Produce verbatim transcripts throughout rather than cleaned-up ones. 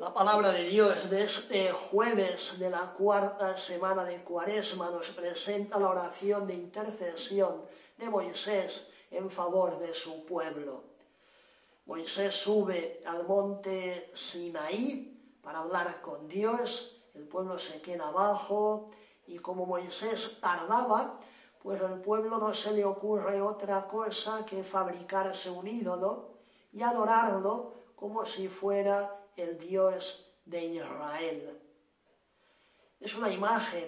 La palabra de Dios de este jueves de la cuarta semana de Cuaresma nos presenta la oración de intercesión de Moisés en favor de su pueblo. Moisés sube al monte Sinaí para hablar con Dios, el pueblo se queda abajo y como Moisés tardaba, pues al pueblo no se le ocurre otra cosa que fabricarse un ídolo y adorarlo como si fuera el Dios de Israel. Es una imagen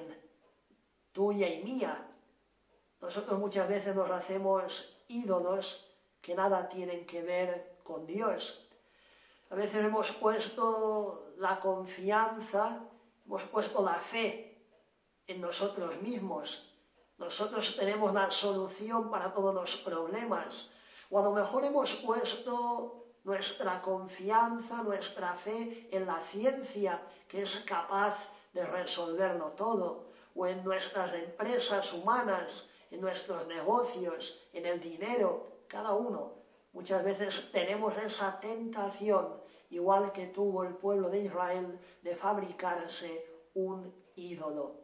tuya y mía. Nosotros muchas veces nos hacemos ídolos que nada tienen que ver con Dios. A veces hemos puesto la confianza, hemos puesto la fe en nosotros mismos. Nosotros tenemos la solución para todos los problemas. O a lo mejor hemos puesto nuestra confianza, nuestra fe en la ciencia, que es capaz de resolverlo todo, o en nuestras empresas humanas, en nuestros negocios, en el dinero, cada uno. Muchas veces tenemos esa tentación, igual que tuvo el pueblo de Israel, de fabricarse un ídolo.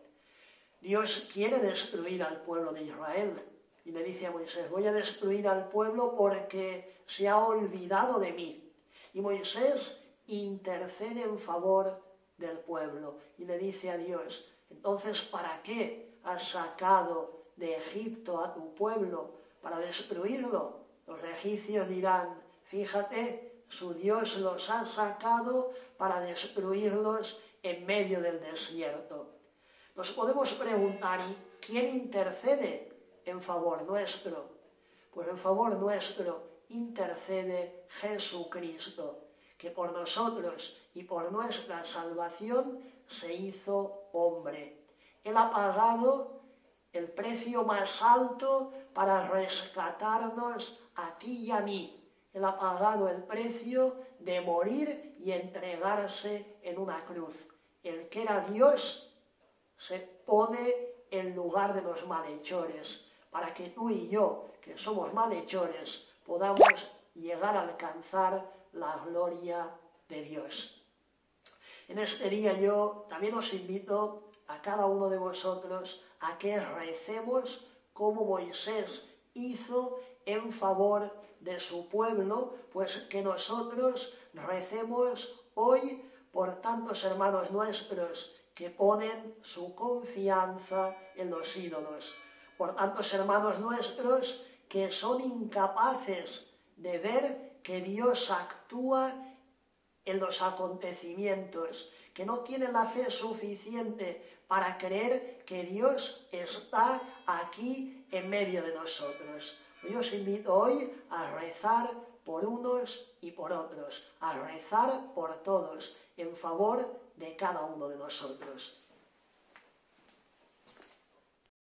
Dios quiere destruir al pueblo de Israel. Y le dice a Moisés, voy a destruir al pueblo porque se ha olvidado de mí. Y Moisés intercede en favor del pueblo y le dice a Dios, entonces, ¿para qué has sacado de Egipto a tu pueblo? ¿Para destruirlo? Los egipcios dirán, fíjate, su Dios los ha sacado para destruirlos en medio del desierto. Nos podemos preguntar, ¿y quién intercede en favor nuestro? Pues en favor nuestro intercede Jesucristo, que por nosotros y por nuestra salvación se hizo hombre. Él ha pagado el precio más alto para rescatarnos a ti y a mí. Él ha pagado el precio de morir y entregarse en una cruz. El que era Dios se pone en lugar de los malhechores, para que tú y yo, que somos malhechores, podamos llegar a alcanzar la gloria de Dios. En este día yo también os invito a cada uno de vosotros a que recemos como Moisés hizo en favor de su pueblo, pues que nosotros recemos hoy por tantos hermanos nuestros que ponen su confianza en los ídolos, por tantos hermanos nuestros que son incapaces de ver que Dios actúa en los acontecimientos, que no tienen la fe suficiente para creer que Dios está aquí en medio de nosotros. Yo os invito hoy a rezar por unos y por otros, a rezar por todos, en favor de cada uno de nosotros.